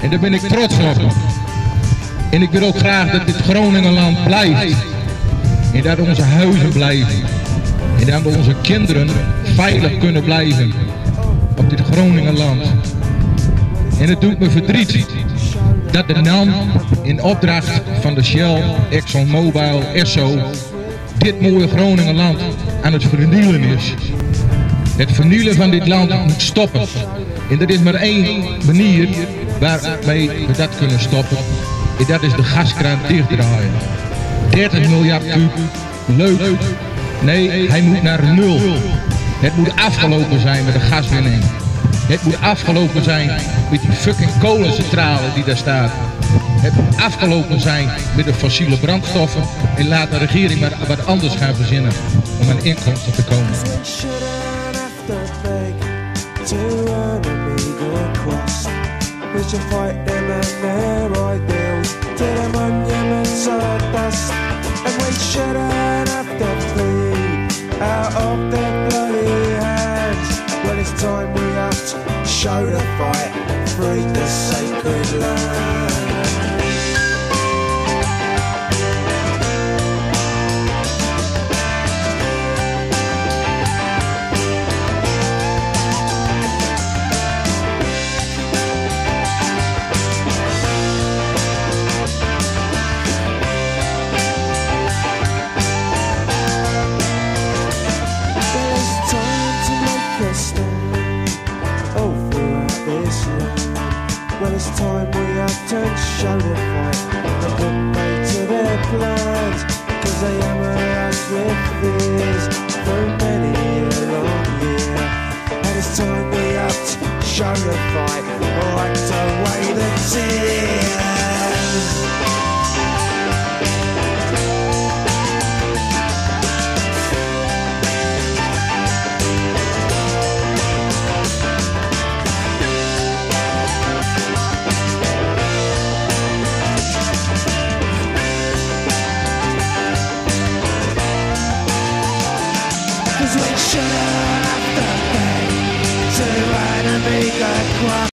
En daar ben ik trots op. En ik wil ook graag dat dit Groningenland blijft. En dat onze huizen blijven. En dat onze kinderen veilig kunnen blijven. Op dit Groningenland. En het doet me verdriet dat de NAM in opdracht van de Shell, ExxonMobil, Esso dit mooie Groningenland aan het vernielen is. Het vernielen van dit land moet stoppen. En er is maar één manier waarmee we dat kunnen stoppen. En dat is de gaskraan dichtdraaien. 30 miljard kuub, leuk. Nee, hij moet naar nul. Het moet afgelopen zijn met de gaswinning. Het moet afgelopen zijn met die fucking kolencentrale die daar staat. Het moet afgelopen zijn met de fossiele brandstoffen. En laat de regering maar wat anders gaan verzinnen om aan inkomsten te komen. It's time we have to show the fight, free the sacred land. Well, it's time we have to show the fight and put pay to their plans, cause they hammer us with fears for many a long year. And it's time we have to show the fight, wipe away the tears. We shouldn't have to pay to enemy God.